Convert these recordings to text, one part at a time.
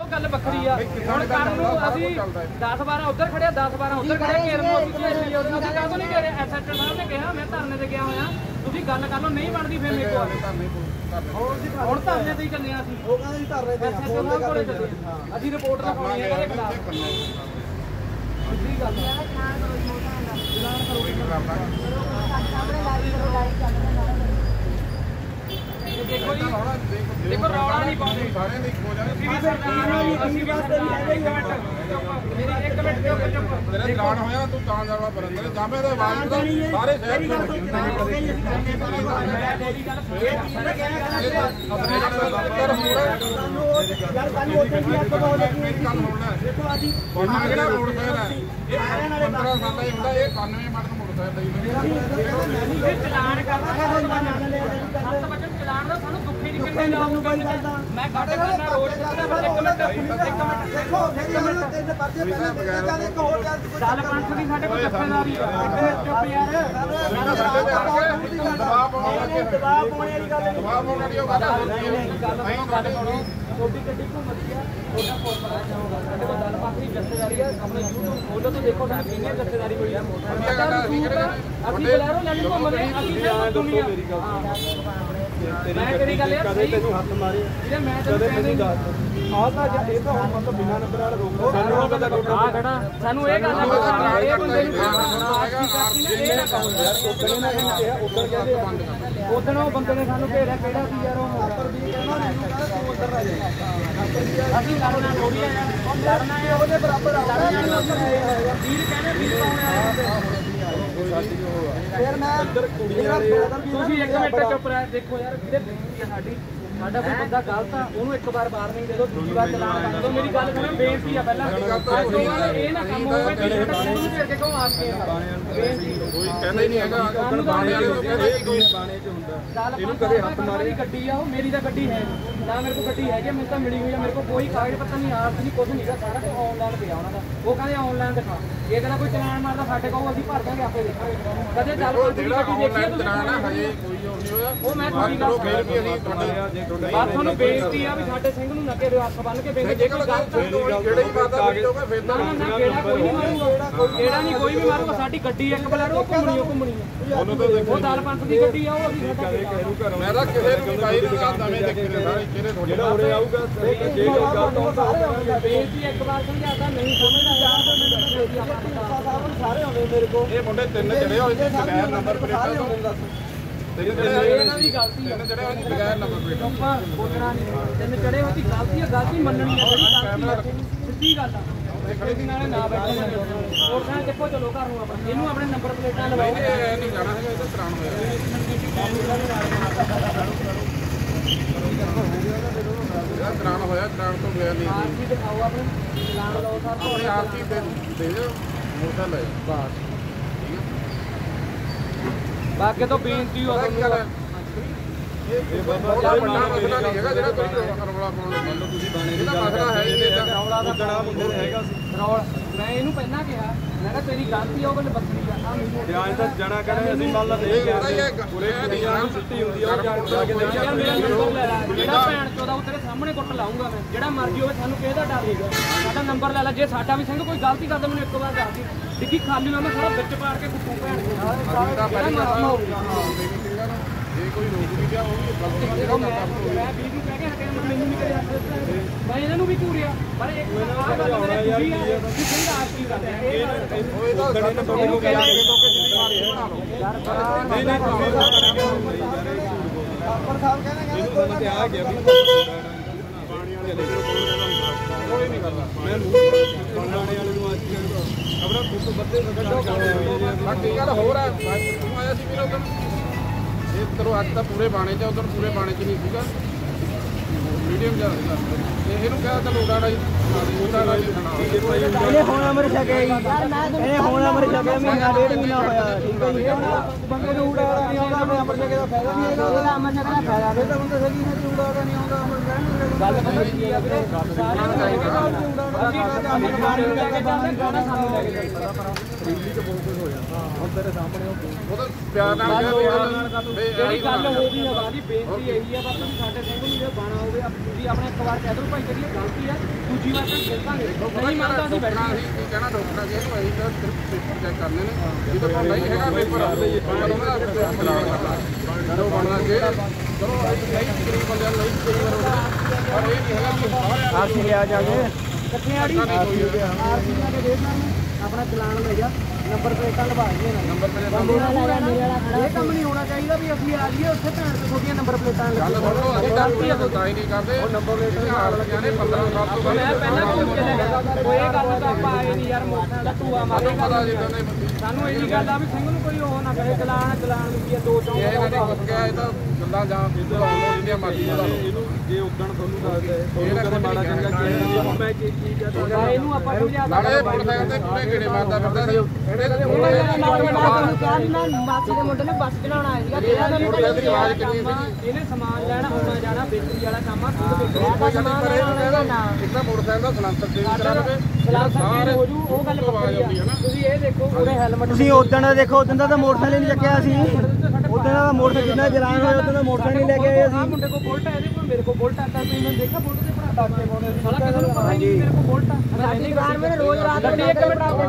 गल वखरी आ हुण कल नूं असीं 10-12 उधर खड़े 10-12 उधर खड़े घेर नूं असीं काहतों नहीं कह रहे SHO साहब ने कहा मैं धरने ते गया होया तुसीं गल कर लो नहीं बनदी फिर मेरे कोल ਹੁਣ ਧਰਨੇ ਤੇ ਹੀ ਚੱਲੇ ਆ ਅਸੀਂ ਉਹ ਕਹਿੰਦੇ ਜੀ ਧਰਨੇ ਤੇ SHO ਸਾਹਿਬ ਕੋਲੇ ਚੱਲੇ ਅਸੀਂ ਰਿਪੋਰਟ ਲਿਖਾਉਣੀ ਹੈ ਇਹਦੇ ਖਿਲਾਫ ਸਿੱਧੀ ਗੱਲ ਹੈ ਐਲਾਨ ਕਰੋ देखो जी देखो रौला नहीं पाਉਂਦੇ ਸਾਰੇ ਦੇ ਹੋ ਜਾਣੇ ਅਸੀਂ ਵੀ ਸਰਕਾਰ ਨਾਲ ਅਸੀਂ ਵਾਸਤੇ ਵੀ ਹੈਗਾ ਹੀ ਮੇਰੀ ਇੱਕ ਮਿੰਟ ਚੁੱਪ ਤੇਰੇ ਗਾਣ ਹੋਇਆ ਤੂੰ ਤਾਂ ਜਾਵਾ ਬਰੰਦਰ ਜਾਵੇਂ ਦੇ ਆਵਾਜ਼ ਦਾ ਸਾਰੇ ਸ਼ਹਿਰ ਦੀ ਮੇਰੀ ਗੱਲ ਯਾਰ ਸਾਨੂੰ ਉੱਥੇ ਵੀ ਇੱਕ ਬਹੁਤ ਮੇਰੀ ਗੱਲ ਹੋਣਾ ਦੇਖੋ ਅਸੀਂ ਜਿਹੜਾ ਰੋਡ ਸ਼ਹਿਰ ਹੈ ਇਹ 15 ਸਾਲਾਂ ਹੀ ਹੁੰਦਾ ਇਹ 91 ਮਾਡਲ ਮੋਟਰਸਾਈਕਲ ਦਾ ਇਹ ਚਲਾਨ ਕਰਦਾ ਹੈ 7 ਵਜੇ ਚਲਾਨ ਦਾ ਸਾਨੂੰ ਦੁੱਖ ਹੀ ਨਹੀਂ ਕਿੰਨੇ ਨਾਮ ਨੂੰ ਬੰਦ ਕਰਦਾ ਮੈਂ ਕੱਢ ਕਰਨਾ ਰੋਡ ਤੇ ਇੱਕ ਮਿੰਟ ਦੇਖੋ ਤਿੰਨ ਪਰਚੇ ਪਹਿਲਾਂ ਬਗੈਰ ਇੱਕ ਹੋਰ ਚੱਲ ਪੰਥ ਦੀ ਸਾਡੇ ਕੋਲ ਜੱਥੇਦਾਰੀ ਆ ਚੁੱਪ ਯਾਰ ਦਬਾਅ ਪਾਉਣ ਵਾਲੀ ਗੱਲ ਨਹੀਂ ਗੱਲ ਕਰੋ छोटी गड्डी घूमती है छोटा फोन पड़ा जाऊंगा साढ़े को दल पास की जत्थेदारी है अपने यूट्यूब खोलो तो देखो सारी कितनी जत्थेदारी हुई है ਅਸੀਂ ਬਲੈਰੋ ਲੈਣੀ ਘੁੰਮਦੇ ਅਸੀਂ ਦੁਨੀਆ ਮੈਂ ਤੇਰੀ ਗੱਲ ਯਾਰ ਸਹੀ ਤੈਨੂੰ ਹੱਥ ਮਾਰੇ ਜਿਹੜੇ ਮੈਂ ਤੈਨੂੰ ਕਹਿੰਦਾ ਆਹ ਤਾਂ ਇਹ ਤਾਂ ਹੁਣ ਮਤਲਬ ਬਿਨਾਂ ਨੰਬਰ ਵਾਲਾ ਰੋਕੋ ਸਾਨੂੰ ਪਤਾ ਆ ਖੜਾ ਸਾਨੂੰ ਇਹ ਗੱਲ ਆ ਇਹ ਬੰਦੇ ਨੂੰ ਇਹ ਨਾ ਕਹੋ ਯਾਰ ਉਦੋਂ ਨਾ ਕਿਹਾ ਉਦੋਂ ਕਹਿੰਦੇ ਉਦੋਂ ਉਹ ਬੰਦੇ ਨੇ ਸਾਨੂੰ ਘੇਰਿਆ ਕਿਹੜਾ ਸੀ ਯਾਰ ਉਹ ਉੱਪਰ ਵੀ ਕਹਿੰਦਾ ਤੂੰ ਉੱਧਰ ਆ ਜਾ ਅਸੀਂ ਲੜਨਾ ਥੋੜੀ ਆ ਯਾਰ ਲੜਨਾ ਹੈ ਉਹਦੇ ਬਰਾਬਰ ਲੜਨਾ ਵੀਰ ਕਹਿੰਦੇ ਵੀਰ ਪਾਉਣਾ ਫਿਰ ਮੈਂ ਇੱਧਰ ਕੁੜੀਆਂ ਵਾਲੇ ਤੁਸੀਂ ਇੱਕ ਮਿੰਟ ਚੁੱਪ ਰਹਿ ਦੇਖੋ ਯਾਰ ਵੀਰੇ ਬੇਇੱਜ਼ਤੀ ਆ ਸਾਡੀ ਸਾਡਾ ਕੋਈ ਬੰਦਾ ਗਲਤ ਆ ਉਹਨੂੰ ਇੱਕ ਵਾਰ ਵਾਰਨਿੰਗ ਦੇ ਦਿਓ ਦੂਜੀ ਵਾਰ ਚਲਾਨ ਕਰ ਦਿਓ ਮੇਰੀ ਗੱਲ ਸੁਣੋ ਬੇਇੱਜ਼ਤੀ ਆ ਪਹਿਲਾਂ ਇਹ ਨਾ ਕੰਮ ਹੋਵੇ ਕਿ ਤੁਹਾਨੂੰ ਘੇਰ ਕੇ ਕਹੋ ਆਪ ਕੇ ਬੇਇੱਜ਼ਤੀ ਕੋਈ ਕਹਿੰਦਾ ਹੀ ਨਹੀਂ ਹੈਗਾ ਬਾਣੇ ਵਾਲੇ ਨੂੰ ਕਹਿੰਦੇ ਕੋਈ ਬਾਣੇ 'ਚ ਹੁੰਦਾ ਇਹਨੂੰ ਕਦੇ ਹੱਥ ਮਾਰੇ ਗੱਡੀ ਆ ਉਹ ਮੇਰੀ ਤਾਂ ਗੱਡੀ ਹੈ ਨਾ ਮੇਰੇ ਕੋਲ ਗੱਡੀ ਹੈਗੀ ਮੈਨੂੰ ਤਾਂ ਮਿਲੀ ਹੋਈ ਆ ਮੇਰੇ ਕੋਲ ਕੋਈ ਕਾਗਜ਼ ਪੱਤਰ ਨਹੀਂ ਆਪ ਨਹੀਂ ਕੁਝ ਨਹੀਂਗਾ ਸਾਰਾ ਕੁਝ ਆਨਲਾਈਨ ਪਿਆ ਉਹਨਾਂ ਦਾ ਉਹ ਕਹਿੰਦੇ ਆਨਲਾਈਨ ਦਿਖਾ ਇਹ ਕਹਿੰਦਾ ਕੋਈ ਚਲਾਨ ਮਾਰਦਾ ਸਾਡੇ ਕੋਲ ਅਸੀਂ ਭਰ ਦਾਂਗੇ ਆਪੇ ਦੇਖਾਂਗੇ ਕਦੇ ਚੱਲ ਕੋਈ ਗੱਡੀ ਦੇਖੀ ਚਲਾਨ ਹਜੇ ਕੋਈ ਉਹ ਨਹੀਂ ਹੋਇਆ ਉਹ ਮੈਂ ਤੁਹਾਡੀ ਗੱਲ ਫੇਰ ਵੀ ਅਸੀਂ ਤੁਹਾਡੇ ਬਾਤ ਤੁਹਾਨੂੰ ਬੇਇੱਜ਼ਤੀ ਆ ਵੀ ਸਾਡੇ ਸਿੰਘ ਨੂੰ ਨੱਕੇ ਦੇ ਹੱਥ ਬੰਨ ਕੇ ਬੇਇੱਜ਼ਤੀ ਜੇ ਕੋਈ ਗੱਲ ਕਿਹੜਾ ਹੀ ਬਾਤ ਆ ਫਿਰ ਨਾ ਕਿਹੜਾ ਕੋਈ ਨਹੀਂ ਮਾਰੂਗਾ ਕਿਹੜਾ ਨਹੀਂ ਕੋਈ ਵੀ ਮਾਰੂਗਾ ਸਾਡੀ ਗੱਡੀ ਇੱਕ ਬਲੈਰੋ ਘੁੰਮਣੀ ਉਹ ਦਲ ਪੰਥ ਦੀ ਗੱਡੀ ਆ ਉਹ ਅਸੀਂ ਮੈਂ ਤਾਂ ਕਿਸੇ ਨੂੰ ਵੀ ਬਾਈ ਨੂੰ ਦਵੇਂ ਦੇਖੇ ਨੇ ਸਾਰੇ ਚਿਹਰੇ ਤੁਹਾਡੇ ਜਿਹੜਾ ਉਰੇ ਆਊਗਾ ਜੇ ਗੱਲ ਬੇਇੱਜ਼ਤੀ ਇੱਕ ਵਾਰ ਸਮਝਾਤਾ ਨਹੀਂ ਸਮਝਦਾ ਯਾਰ ਤਾਂ ਮੈਨੂੰ ਬੇਇੱਜ਼ਤੀ ਆਪਾਂ ਸਾਰੇ ਆਉਂਦੇ ਮੇਰੇ ਕੋਲ ਇਹ ਮੁੰਡੇ ਤਿੰਨ ਚੜੇ ਹੋਏ ਨੇ ਬਗੈਰ ਨੰਬਰ ਪਲੇਟਾਂ ਤੋਂ ਇਹਨਾਂ ਦੀ ਗਲਤੀ ਹੈ ਜਿਹੜੇ ਹੋਏ ਬਗੈਰ ਨੰਬਰ ਪਲੇਟਾਂ ਆਪਾਂ ਬੋਲਣਾ ਨਹੀਂ ਤਿੰਨ ਚੜੇ ਹੋਏ ਦੀ ਗਲਤੀ ਹੈ ਗਲਤੀ ਮੰਨਣੀ ਹੈ ਜਿਹੜੀ ਗਲਤੀ ਸਿੱਧੀ ਗੱਲ ਆ ਦੇਖੋ ਇਹਦੇ ਨਾਲ ਨਾ ਬੈਠੋ ਹੋਰ ਤਾਂ ਦੇਖੋ ਚਲੋ ਘਰ ਨੂੰ ਆਪਣਾ ਇਹਨੂੰ ਆਪਣੇ ਨੰਬਰ ਪਲੇਟਾਂ ਲਵਾਓ ਇਹ ਨਹੀਂ ਜਾਣਾ ਹੈਗਾ ਇਹ ਤਾਂ ਤਰਾਣ ਹੋਇਆ ਤਰਾਣ ਹੋਇਆ ਤਰਾਣ ਤੋਂ ਗਿਆ ਨਹੀਂ ਆਰਸੀ ਦਿਖਾਓ ਆਪਣੇ ਚਲਾਨ ਲਓ ਸਰ ਆਪਣੇ ਆਰਸੀ ਦੇ ਦਿਓ ਮੋਟਾ ਲੈ ਬਸ ਬਾਕੀ ਤੋਂ ਬੇਨਤੀ ਹੋ ਤੁਹਾਨੂੰ ਇਹ ਬਾਬਾ ਵੱਡਾ ਮਸਲਾ ਨਹੀਂ ਹੈਗਾ ਜਿਹੜਾ ਤੁਸੀਂ ਰੌਲਾ ਪਾਉਣਾ ਮੰਨ ਲਓ ਤੁਸੀਂ ਬਾਣੇ ਦਾ ਮਸਲਾ ਹੈ ਇਹਦੇ ਦਾ ਰੌਲਾ ਦਾ ਬੜਾ ਮੁੰਡੇ ਹੈਗਾ ਸੀ ਰੌਲਾ ਮੈਂ ਇਹਨੂੰ ਪਹਿਲਾਂ ਕਿਹਾ ਮੈਂ ਕਿਹਾ ਤੇਰੀ ਗਲਤੀ ਆ ਉਹ ਗੱਲ ਬੱਕਰੀ ਆ ਬਿਆਨ ਤਾਂ ਜਾਣਾ ਕਰੇ ਅਸੀਂ ਮੰਨ ਲਾ ਦੇ ਪੂਰੇ ਦੁਨੀਆ ਨੂੰ ਸਿੱਟੀ ਹੁੰਦੀ ਆ ਉਹ ਜਾ ਕੇ ਦੇਖਿਆ ਜਿਹੜਾ ਭੈਣ ਚੋਦਾ ਉਹ ਤੇਰੇ ਸਾਹਮਣੇ ਕੁੱਟ ਲਾਉਂਗਾ ਮੈਂ ਜਿਹੜਾ ਮਰਜੀ ਹੋਵੇ ਸਾਨੂੰ ਕਿਹਦਾ ਡਰ ਨਹੀਂਗਾ ਸਾਡਾ ਨੰਬਰ ਲੈ ਲੈ ਜੇ ਸਾਡਾ ਵੀ ਸਿੰਘ ਕੋਈ ਗਲਤੀ ਕਰਦਾ ਮੈਨੂੰ ਇੱਕ ਵਾਰ ਦੱਸ ਦੀ ਡਿੱਗੀ ਖਾਲੀ ਨਾ ਮੈਂ ਸਾਰਾ ਵਿੱਚ ਪਾੜ ਕੇ ਕੁੱਟੂ ਭੈਣ ਜੇ ਕੋਈ ਰੋਕ ਵੀ ਗਿਆ ਉਹ ਵੀ ਗਲਤੀ ਮੈਂ ਵੀਰ ਨੂੰ ਕਹਿ ਕੇ ਹਟਿਆ ਮੈਨੂੰ ਨਹੀਂ ਕਰਿਆ ਮੈਂ ਇਹਨਾਂ ਨੂੰ ਵੀ ਘੂਰਿਆ ਪਰ ਇੱਕ ਗੱਲ ਮੇਰੇ ਕੁੜੀ ਆ ਤੁਸੀਂ ਸਿੰਘ ਆਪ ਕੀ ਕਰਦੇ ਇਹ ਤਾਂ ਤੁਹਾਨੂੰ ਕਹਿ ਕੇ ਲੋਕੇ ਜਿੰਨੀ ਮਾਰਦੀ ਬਣਾ ਲਓ ਨਹੀਂ ਨਹੀਂ ਪਰ ਸਾਹਿਬ ਕਹਿੰਦੇ ਕੋਈ ਆ ਗਿਆ ਵੀ ਪਾਣੀ ਵਾਲੇ ਕੋਈ ਨਹੀਂ ਕਰਦਾ ਮੈਂ ਪਾਣੀ ਵਾਲੇ ਨੂੰ ਅੱਜ ਆਪਣਾ ਫੋਟੋ ਬੱਦੇ ਬਾਕੀ ਗੱਲ ਹੋਰ ਆ ਤੂੰ ਆਇਆ ਸੀ ਵੀਰ ਉਦੋਂ ਇਹ ਤਰੋ ਅੱਜ ਤਾਂ ਪੂਰੇ ਬਾਣੇ 'ਚ ਉਧਰ ਪੂਰੇ ਬਾਣੇ 'ਚ ਨਹੀਂ ਸੀਗਾ ਮੀਡੀਅਮ ਜਿਹਾ ਸੀਗਾ ਇਹਨੂੰ ਕਿਹਾ ਤਾਂ ਲੋੜਾ ਦਾ ਇਹ ਹੁਣ ਅਮਰ ਛਕਿਆ ਜੀ ਇਹ ਹੁਣ ਅਮਰ ਛਕਿਆ ਮਹੀਨਾ ਡੇਢ ਮਹੀਨਾ ਹੋਇਆ ਠੀਕ ਹੈ ਜੀ ਬੰਦੇ ਨੂੰ ਉਡਾੜਾ ਨਹੀਂ ਆਉਂਦਾ ਮੈਂ ਅਮਰ ਛਕੇ ਦਾ ਫਾਇਦਾ ਨਹੀਂ ਹੈਗਾ ਉਹਦਾ ਅਮਰ ਛਕੇ ਦਾ ਫਾਇਦਾ ਇਹ ਤਾਂ ਬੰਦੇ ਸਹੀ ਨਹੀਂ ਉਡਾੜਾ ਨਹੀਂ ਆਉਂਦਾ ਅਮਰ ਕਹਿਣ ਗੱਲ ਪਤਾ ਕੀ ਆ ਵੀਰੇ ਸਾਰਿਆਂ ਨੂੰ ਲੈ ਕੇ ਅਮਰ ਬਾਣੀ ਨੂੰ ਲੈ ਕੇ ਜਾਂਦੇ ਕੋਣਾ ਸਾਨੂੰ ਲੈ ਕੇ ਜਾਂਦੇ ਫਰੀਲੀ ਤੇ ਬਹੁਤ ਕੁਝ ਹੋ ਜਾਂਦਾ ਹੁਣ ਤੇਰੇ ਸਾਹਮਣੇ ਉਹ ਤਾਂ ਪਿਆਰ ਨਾਲ ਜਿਹੜੀ ਗੱਲ ਹੋ ਗਈ ਆ ਬਾਦੀ ਬੇਇੱਜ਼ਤੀ ਇਹੀ ਆ ਬਸ ਸਾਡੇ ਸਿੰਘ ਨੂੰ ਜੇ ਬਾਣਾ ਹੋਵੇ ਤੁਸੀਂ ਆਪਣੇ ਇੱਕ ਵਾਰ ਕਹਿ ਦਿਓ ਭਾਈ ਜਿਹੜੀ ਗਲਤੀ ਹੈ ਦੂਜੀ ਵਾਰ ਤਾਂ ਖੇਡਾਂਗੇ ਨਹੀਂ ਮੰਨਦਾ ਅਸੀਂ ਬੈਠਣਾ ਅਸੀਂ ਕਹਿਣਾ ਡਾਕਟਰ ਜੀ ਇਹਨੂੰ ਅਸੀਂ ਤਾਂ ਸਿਰਫ ਪੇਪਰ ਚੈੱਕ ਕਰਨੇ ਨੇ ਜਦੋਂ ਕੋਈ ਨਹੀਂ ਹੈਗਾ ਪੇਪਰ ਜਦੋਂ ਬਣਨਾ ਜੇ ਚਲੋ ਨਹੀਂ ਗਰੀਬ ਬੰਦਿਆਂ ਨੂੰ ਨਹੀਂ ਕਰੀ ਪਰ ਇਹ ਨਹੀਂ ਹੈਗਾ ਕਿ ਆਰਸੀ ਲਿਆ ਜਾਗੇ ਕਿੱਥੇ ਆੜੀ ਆਰਸੀ ਲਾ ਕੇ ਦੇਖ ਸਾਨੂੰ ਆਪਣਾ ਚਲਾਨ ਲੈ ਜਾ ਨੰਬਰ ਪਲੇਟਾਂ ਲਵਾ ਕੇ ਨੰਬਰ ਪਲੇਟਾਂ ਇਹ ਕੰਮ ਨਹੀਂ ਹੋਣਾ ਚਾਹੀਦਾ ਵੀ ਅਸੀਂ ਆ ਜਾਈਏ ਉੱਥੇ ਭੈਣ ਤੋਂ ਛੋਟੀਆਂ ਨੰਬਰ ਪਲੇਟਾਂ ਅਸੀਂ ਗਲਤੀ ਤਾਂ ਹੀ ਨਹੀਂ ਕਰਦੇ ਉਹ ਨੰਬਰ ਪਲੇਟਾਂ ਆ ਰਹੀਆਂ ਨੇ 15 ਸਾਲ ਤੋਂ ਮੈਂ ਪਹਿਲਾਂ ਘੁੰਮ ਕੇ ਲੈ ਕੋਈ ਗੱਲ ਤਾਂ ਆਪਾਂ ਆਏ ਨਹੀਂ ਯਾਰ ਮੋਟਰ ਦਾ ਧੂਆ ਮਾਰੇਗਾ ਸਾਨੂੰ ਇਹ ਗੱਲ ਆ ਵੀ ਸਿੰਘ ਨੂੰ ਕੋਈ ਉਹ ਨਾ ਕਹੇ ਚਲਾਨ ਵੀ ਦੋ ਚੌਂ ਇਹ ਨਹੀਂ ਕੁਝ ਗਿਆ ਇਹ ਤਾਂ ਗੱਲਾਂ ਜਾਂ ਜਿੰਨੀਆਂ ਮਰਜ਼ੀ ਬਣਾ ਲਓ ਇਹਨੂੰ ਜੇ ਉਦਣ ਤੁਹਾਨੂੰ ਦੱਸਦੇ ਇਹ ਕਦੇ ਮਾੜਾ ਚੰਗਾ ਕਿਹਾ ਮੈਂ ਚੀਜ਼ ਆ ਇਹਨੂੰ ਆਪਾਂ ਸਮਝਾ ਨਾਲੇ ਮੋਟਰਸਾਈਕਲ ਤੇ ਪੂਰੇ ਗੇੜੇ ਮਾਰਦਾ ਫਿਰਦਾ ਸੀ ਮਾਸੀ ਦੇ ਮੁੰਡੇ ਨੇ ਬੱਸ ਚਲਾਉਣਾ ਆਇਆ ਇਹਨੇ ਸਮਾਨ ਲੈਣਾ ਆਉਣਾ ਜਾਣਾ ਬੇਕਰੀ ਵਾਲਾ ਕੰਮ ਆ ਇੱਕ ਤਾਂ ਮੋਟਰਸਾਈਕਲ ਦਾ ਸਲਾਂਸਰ ਚੇਂਜ ਕਰਾ ਲਵੇ ਸਾਰੇ ਹੋ ਜੂ ਉਹ ਗੱਲ ਪੱਕੀ ਆ ਤੁਸੀਂ ਇਹ ਦੇਖੋ ਉਹਦੇ ਹੈਲਮਟ ਤੁਸੀਂ ਉਦਣ ਦੇਖੋ ਉਦਣ ਦਾ ਤਾਂ ਮੋਟਰਸਾਈਕਲ ਨਹੀਂ ਚੱਕਿਆ ਸੀ ਉਦਣ ਦਾ ਮੋਟਰਸਾਈਕਲ ਜਿੰਨਾ ਚਲਾਨ ਹੋਇਆ ਉਦਣ ਦਾ ਮੋਟਰਸਾਈਕਲ ਨਹੀਂ ਲੈ ਕੇ ਆਏ ਅਸੀਂ ਮੁੰਡੇ ਕੋਲ ਬੁਲਟ ਹੈ ਇਹਦੇ ਕੋਲ ਮੇਰੇ ਕੋਲ ਬੁਲਟ ਆ ਤਾਂ ਮੈਂ ਦੇਖਿਆ ਬੁਲਟ ਤੇ ਭਰਾ ਡਾਕੇ ਪਾਉਣੇ ਸਾਲਾ ਕਿਸੇ ਨੂੰ ਪਤਾ ਨਹੀਂ ਮੇਰੇ ਕੋਲ ਬੁਲਟ ਆ ਸਾਡੀ ਦੁਕਾਨ ਮੇਰੇ ਰੋਜ਼ ਰਾਤ ਗੱਡੀ ਇੱਕ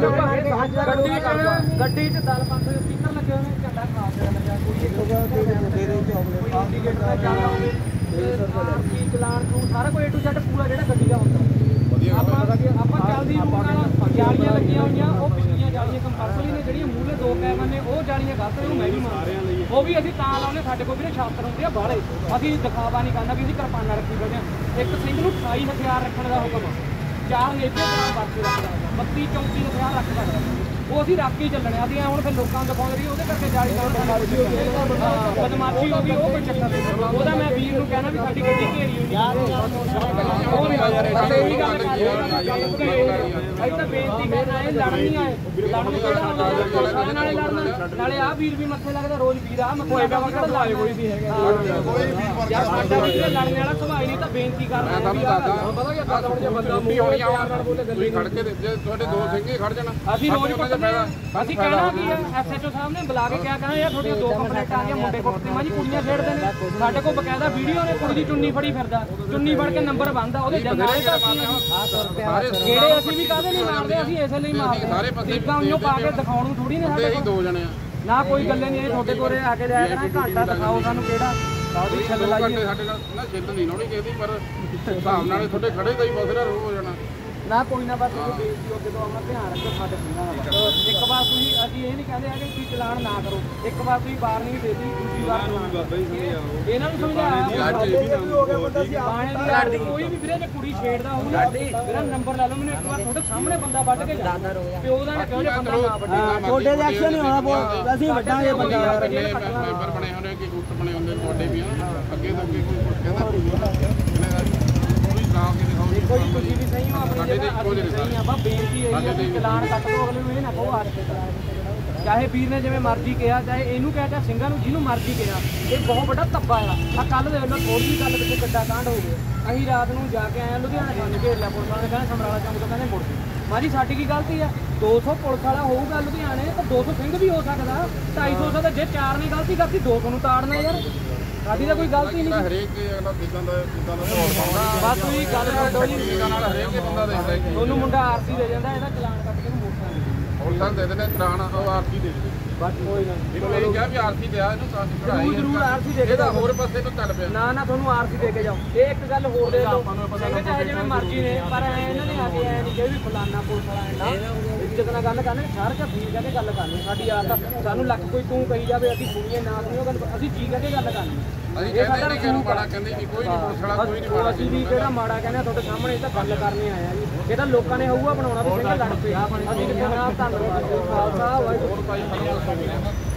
ਮਿੰਟ ਗੱਡੀ 'ਚ ਦਲ ਪੰਜ ਸਪੀਕਰ ਲੱਗੇ ਹੋਏ ਨੇ ਝੰਡਾ ਖਾਸ ਲੱਗਿਆ ਕੋਈ ਤੇਰੇ ਚੌਕਲੇਟ ਇੰਡੀਕੇਟਰ ਦਾ ਚੱਲਦਾ ਹੋਵੇ ਕੀ ਚਲਾਨ ਨੂੰ ਸਾਰਾ ਕੋਈ A to Z ਪੂਰਾ ਜਿਹੜਾ ਗੱਡੀ ਦਾ ਹੁੰਦਾ ਆਪਾਂ ਚੱਲਦੀ ਰੂਟ ਨਾਲ ਜਾਲੀਆਂ ਲੱਗੀਆਂ ਹੋਈਆਂ ਉਹ ਪਿਛਲੀਆਂ ਜਾਲੀਆਂ ਕੰਪਲਸਰੀ ਨੇ ਜਿਹੜੀਆਂ ਮੂਹਰੇ ਦੋ ਕੈਮਰੇ ਨੇ ਉਹ ਜਾਲੀਆਂ ਗਲਤ ਨੇ ਉਹ ਮੈਂ ਵੀ ਮੰਨਦਾ ਉਹ ਵੀ ਅਸੀਂ ਤਾਂ ਲਾਉਨੇ ਸਾਡੇ ਕੋਲ ਵੀਰੇ ਸ਼ਾਸਤਰ ਹੁੰਦੇ ਆ ਬਾਹਲੇ ਅਸੀਂ ਦਿਖਾਵਾ ਨਹੀਂ ਕਰਨਾ ਵੀ ਅਸੀਂ ਕਿਰਪਾਨਾਂ ਰੱਖੀ ਬੈਠੇ ਆ ਇੱਕ ਸਿੰਘ ਨੂੰ 28 ਹਥਿਆਰ ਰੱਖਣ ਦਾ ਹੁਕਮ ਚਾਰ ਨੇਜੇ ਨਾਲ ਵਰਤੇ ਰੱਖਦਾ 32 34 ਹਥਿਆਰ ਰੱਖ ਸਕਦਾ ਉਹ ਅਸੀਂ ਰੱਖ ਕੇ ਚੱਲਣੇ ਅਸੀਂ ਹੁਣ ਫਿਰ ਲੋਕਾਂ ਨੂੰ ਦਿਖਾਉਂਦੇ ਰਹੀ ਉਹਦੇ ਕਰਕੇ ਜਾਲੀ ਨਾਲ ਬਦਮਾਸ਼ੀ ਹੋ ਗਈ ਉਹ ਕੋਈ ਚੱਕਰ ਨਹੀਂ ਉਹਦਾ ਮੈਂ ਵੀਰ ਨੂੰ ਕਹਿਣਾ ਵੀ ਸਾਡੀ ਗੱਡੀ ਘੇਰੀ ਹੋਈ ਉਹ ਨਹੀਂ ਇਹ ਗੱਲ ਅਸੀਂ ਤਾਂ ਬੇਨਤੀ ਕਰਨਾ ਇਹ ਲੜਨ ਨਹੀਂ ਆਏ ਲੜਨ ਕਿਹੜਾ ਨਾਲੇ ਲੜਨ ਨਾਲੇ ਆਹ ਵੀਰ ਵੀ ਮੱਥੇ ਲੱਗਦਾ ਰੋਜ਼ ਵੀਰ ਆ ਮੈਂ ਕੋਈ ਕਿਹੜਾ ਲਾਏ ਕੋਈ ਵੀ ਹੈਗਾ ਯਾਰ ਸਾਡਾ ਵੀ ਲੜਨ ਵਾਲਾ ਸੁਭਾਅ ਨਹੀਂ ਤਾਂ ਬੇਨਤੀ ਕਰਨਾ ਪਤਾ ਕੀ ਆਪਾਂ ਹੁਣ ਜੇ ਬੰਦਾ ਮੂੰਹ ਨਾਲ ਬੋਲੇ ਗੱਲੀ ਖੜ ਕੇ ਜੇ ਤੁਹਾਡੇ ਦੋ ਸਿੰਘੇ ਖੜ ਜਾਣਾ ਅਸੀਂ ਰੋਜ਼ ਅਸੀਂ ਕਹਿਣਾ ਕੀ ਹੈ SHO ਸਾਹਿਬ ਨੇ ਬੁਲਾ ਕੇ ਕਿਹਾ ਕਹਿੰਦਾ ਯਾਰ ਤੁਹਾਡੀਆਂ ਦੋ ਕੰਪਲੇਂਟਾਂ ਆ ਗਈਆਂ ਮੁੰਡੇ ਕੁੱਟਦੇ ਮਾਂ ਜੀ ਕੁੜੀਆਂ ਖੇਡਦੇ ਨੇ ਸਾਡੇ ਕੋਲ ਬਕਾਇਦਾ ਵੀਡੀਓ ਨੇ ਕੁੜੀ ਦੀ ਚੁੰਨੀ ਫੜੀ ਫਿਰਦਾ ਚੁੰਨੀ ਫੜ ਕੇ ਨੰਬਰ ਬੰਦਾ ਉਹਦੇ ਜਨਾਲੇ ਦਾ ਜਿਹੜੇ ਅਸੀਂ ਵੀ ਕਾਹਦੇ ਨਹੀਂ ਮਾਰਦੇ ਅਸੀਂ ਇਸੇ ਲਈ ਮਾਰਦੇ ਟੀਕਾਂ ਉਹਨੂੰ ਪਾ ਕੇ ਦਿਖਾਉਣ ਨੂੰ ਥੋੜੀ ਨੇ ਸਾਡੇ ਕੋਲ ਦੋ ਜਣੇ ਆ ਨਾ ਕੋਈ ਗੱਲੇ ਨਹੀਂ ਇਹ ਤੁਹਾਡੇ ਕੋਲੇ ਆ ਕੇ ਲਿਆਇਆ ਕਰਾਂ ਘੰਟਾ ਦਿਖਾਓ ਸਾਨੂੰ ਕਿਹੜਾ ਸਾਡੀ ਛੱਲ ਲਾਈਏ ਸਾਡੇ ਨਾਲ ਨਾ ਛਿੱਲ ਨਹੀਂ ਲਾਉਣੀ ਚਾਹੀਦੀ ਪਰ ਹਿਸਾਬ ਨਾਲ ਤੁਹਾਡੇ ਖੜੇ ਦਾ ਹੀ ਬਸਰਾ ਰੋ ਹੋ ਜਾਣਾ ਨਾ ਕੋਈ ਨਾ ਬਸ ਤੁਸੀਂ ਬੇਇੱਜ਼ਤੀ ਅੱਗੇ ਤੋਂ ਆਪਣਾ ਧਿਆਨ ਰੱਖੋ ਸਾਡੇ ਸਿੰਘਾਂ ਦਾ ਇੱਕ ਵਾਰ ਤੁਸੀਂ ਅਸੀਂ ਇਹ ਨਹੀਂ ਕਹਿੰਦੇ ਹੈਗੇ ਤੁਸੀਂ ਚਲਾਨ ਨਾ ਕਰੋ ਇੱਕ ਵਾਰ ਤੁਸੀਂ ਵਾਰਨਿੰਗ ਦੇ ਦਿੱਤੀ ਦੂਜੀ ਵਾਰ ਇਹਨਾਂ ਨੂੰ ਸਮਝਾਇਆ ਕੋਈ ਵੀ ਵੀਰੇ ਜੇ ਕੁੜੀ ਛੇੜਦਾ ਹੋਊਗਾ ਮੇਰਾ ਨੰਬਰ ਲੈ ਲਓ ਮੈਨੂੰ ਇੱਕ ਵਾਰ ਤੁਹਾਡੇ ਸਾਹਮਣੇ ਬੰਦਾ ਵੱਢ ਕੇ ਜਾ ਪਿਓ ਦਾ ਕਿਉਂ ਜੇ ਬੰਦਾ ਨਾ ਵੱਢੇ ਤੁਹਾਡੇ ਦੇ ਐਕਸ਼ਨ ਨਹੀਂ ਹੋਣਾ ਅਸੀਂ ਵੱਡਾਂਗੇ ਬੰਦਾ ਮੈਂਬਰ ਬਣੇ ਹੋਣੇ ਕਿ ਗੁੱਟ ਬਣੇ ਹੁੰਦੇ ਤੁਹਾਡੇ ਵੀ ਅੱਗੇ ਤੋਂ ਅੱਗੇ ਕੋਈ ਕਹਿੰਦਾ ਕੋਈ ਤੁਸੀਂ ਵੀ ਸਹੀ ਹੋ ਆਪਣੇ ਸਹੀ ਆ ਬਾ ਬੇਨਤੀ ਹੈ ਕਿ ਚਲਾਨ ਕੱਟ ਦੋ ਅਗਲੇ ਨੂੰ ਇਹ ਨਾ ਕਹੋ ਚਾਹੇ ਵੀਰ ਨੇ ਜਿਵੇਂ ਮਰਜ਼ੀ ਕਿਹਾ ਚਾਹੇ ਇਹਨੂੰ ਕਹਿ ਚਾਹੇ ਸਿੰਘਾਂ ਨੂੰ ਜਿਹਨੂੰ ਮਰਜ਼ੀ ਕਿਹਾ ਇਹ ਬਹੁਤ ਵੱਡਾ ਧੱਬਾ ਆ ਕੱਲ ਦੇ ਵੱਲੋਂ ਥੋੜੀ ਜਿਹੀ ਗੱਲ ਪਿੱਛੇ ਗੱਡਾ ਕਾਂਡ ਹੋ ਗਿਆ ਅਸੀਂ ਰਾਤ ਨੂੰ ਜਾ ਕੇ ਆਏ ਲੁਧਿਆਣੇ ਸਾਨੂੰ ਘੇਰ ਲਿਆ ਪੁਲਿਸ ਵਾਲੇ ਕਹਿੰਦੇ ਸਮਰਾਲਾ ਚੌਂਕ ਤੋਂ ਕਹਿੰਦੇ ਮੁੜ ਮਾਜੀ ਸਾਡੀ ਕੀ ਗਲਤੀ ਆ 200 ਪੁਲਿਸ ਵਾਲਾ ਹੋਊਗਾ ਲੁਧਿਆਣੇ ਤਾਂ 200 ਸਿੰਘ ਵੀ ਹੋ ਸਕਦਾ 250 ਸਕਦਾ ਜੇ 4 ਨੇ ਗਲਤੀ ਕਰਤੀ 200 ਨੂੰ ਤਾੜਨਾ ਯਾਰ ਸਾਡੀ ਤਾਂ ਕੋਈ ਗਲਤੀ ਨਹੀਂ ਹਰੇਕ ਅਗਲਾ ਜਿੱਦਾਂ ਦਾ ਮਾਹੌਲ ਬਸ ਤੁਸੀਂ ਗੱਲ ਛੱਡੋ ਜੀ ਨਾਲ ਹਰੇਕ ਹੀ ਬੰਦਾ ਦੇਖਦਾ ਕਿ ਤੁਹਾਨੂੰ ਮੁੰਡਾ ਆਰਸੀ ਦੇ ਜਾਂਦਾ ਇਹਦਾ ਚਲਾਨ ਕੱਟ ਕੇ ਮੋਟਰਸਾਈਕਲ ਦੇ ਦੇਣੇ ਚਲਾਨ ਉਹ ਆਰਸੀ ਦੇ ਦੇ ਬਸ ਕੋਈ ਨਾ ਇਹਨੂੰ ਇਹ ਕਿਹਾ ਵੀ ਆਰਸੀ ਦਿਆ ਇਹਨੂੰ ਸਾਡੀ ਪੜਾਈ ਜ਼ਰੂਰ ਆਰਸੀ ਦੇ ਕੇ ਇਹਦਾ ਹੋਰ ਪਾਸੇ ਨੂੰ ਚੱਲ ਪਿਆ ਨਾ ਤੁਹਾਨੂੰ ਆਰਸੀ ਦੇ ਕੇ ਜਾਓ ਇਹ ਇੱਕ ਗੱਲ ਹੋਰ ਦੇ ਦਿਓ ਸਿੰਘ ਚਾਹੇ ਜਿਵੇਂ ਮਰਜ਼ੀ ਨੇ ਪਰ ਇਹਨਾਂ ਨੇ ਆ ਕੇ ਐ ਨਹੀਂ ਕਿ ਵੀ ਫਲਾਨਾ ਪੁਲਿਸ ਵਾਲਾ ਐਂਦਾ ਇੱਜ਼ਤ ਨਾਲ ਗੱਲ ਕਰਨੀ ਸਾਰ ਕਾ ਠੀਕ ਹੈ ਕਿ ਗੱਲ ਕਰਨੀ ਸਾਡੀ ਆਦਤ ਸਾਨੂੰ ਲੱਖ ਕੋਈ ਤੂੰ ਕਹੀ ਜਾਵੇ ਅਸੀਂ ਸੁਣੀਏ ਨਾ ਸੁਣੀਏ ਗੱਲ ਅਸੀਂ ਜੀ ਕਹਿ ਕੇ ਗੱਲ ਕਰਨੀ ਅਸੀਂ ਕਹਿੰਦੇ ਨਹੀਂ ਕਿ ਨੂੰ ਮਾੜਾ ਕਹਿੰਦੇ ਨਹੀਂ ਕੋਈ ਨਹੀਂ ਪੁਲਿਸ ਵਾਲਾ ਕੋਈ ਨਹੀਂ ਮਾੜਾ ਅਸੀਂ ਵੀ ਜਿਹੜਾ ਮਾੜਾ ਕਹਿੰਦੇ ਤੁਹਾਡੇ ਸਾਹਮਣੇ ਇਹ ਤਾਂ ਗੱਲ ਕਰਨੇ ਆਇਆ ਜੀ ਇਹ ਤਾਂ ਲੋਕਾਂ ਨੇ ਹਊਆ ਬਣਾਉਣਾ ਤੇ ਸਿੰਘ ਲੜ ਪਏ ਅਸੀਂ ਕਿਹਾ ਧੰਨਵਾਦ ਖਾਲਸਾ ਵਾਹਿਗੁਰੂ